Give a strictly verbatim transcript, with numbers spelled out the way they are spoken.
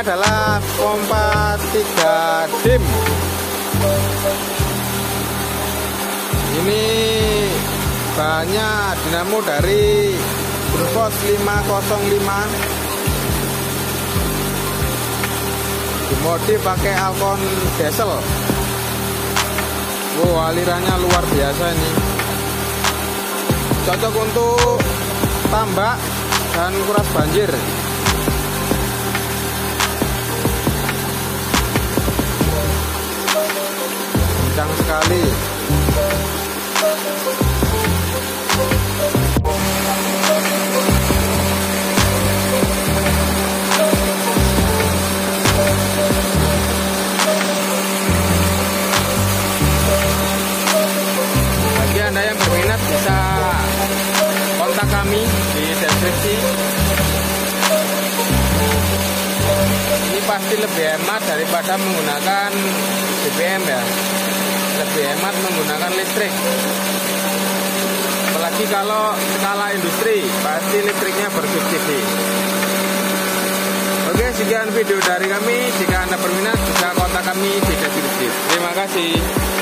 adalah pompa tiga dim. Ini bahannya dinamo dari Grundfos lima nol lima. Dimodif pakai Alcon diesel. Wow, alirannya luar biasa ini. Cocok untuk tambak dan kuras banjir. Kencang sekali. Bagi Anda yang berminat bisa kontak kami di deskripsi. Ini pasti lebih hemat daripada menggunakan B B M ya. Lebih hemat menggunakan listrik. Apalagi kalau skala industri, pasti listriknya bersubsidi. Oke, sekian video dari kami. Jika Anda berminat bisa kontak kami di deskripsi. Terima kasih.